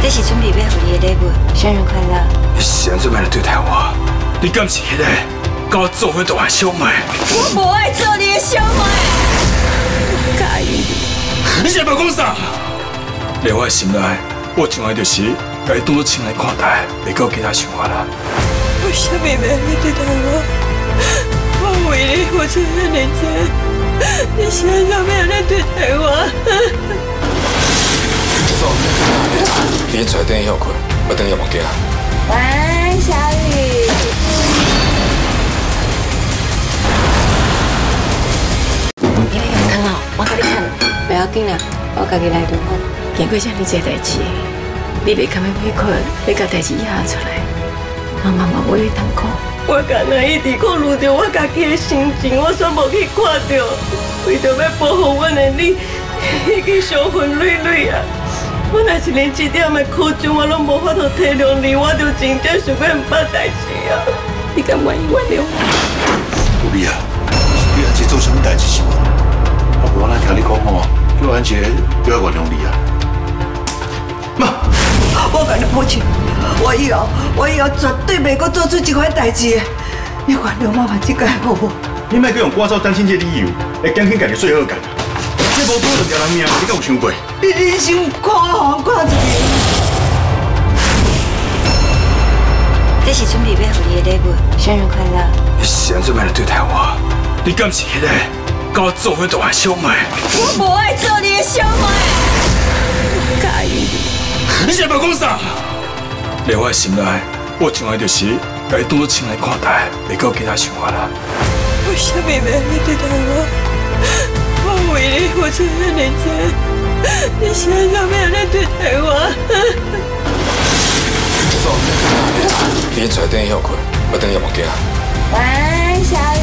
这是准备要给你的礼物，生日快乐！ 你是安怎样来对待我？你敢是迄个跟我做伙大汉小妹？ 我无爱做你的小妹，我介意你。 你是要讲啥？在我的心内，我从来就是把你当作亲来看待，袂够其他想法啦。 为什么要你对待我？我为你付出很认真，你现在怎么样来对待我？ 你出来等休困，我等你房间。 晚安，小雨。你要用汤哦，我给你看。不要紧啦，我家己来就好。经过这么多代志，你袂甘要委屈，要甲代志压出来，让妈妈袂痛苦。我刚刚一直考虑着我家己的心情，我却无去看到，为着要保护阮的你，已经伤痕累累啊！我若是连这点的苦衷我拢无法度体谅你，我就真正想要唔捌代志啊！你敢愿意原谅我？ 有理啊！你安这做什么代志是无？啊，无咱听你讲吼，叫安杰不要原谅你啊！妈， 我跟你保证，我以后绝对袂阁做出这款代志。你原谅妈妈这个好无？ 你莫阁用挂走担心这理由，会减轻家己最好干。这无可能条人命，你敢有想过？ 你人生有看好看一遍。 这是准备要给你的礼物，生日快乐！ 你是安怎样来对待我？你敢是迄个跟我做伙大汉小妹？ 我无爱做你的小妹，我介意你。 你是要讲啥？在我的心内，我从来就是把你当作亲来看待，袂够其他想法啦。 为什么要你对待我？我为你付出很认真，你现在怎么样来对待我？ 你出来等休困，我等你房间。 晚安，小雨。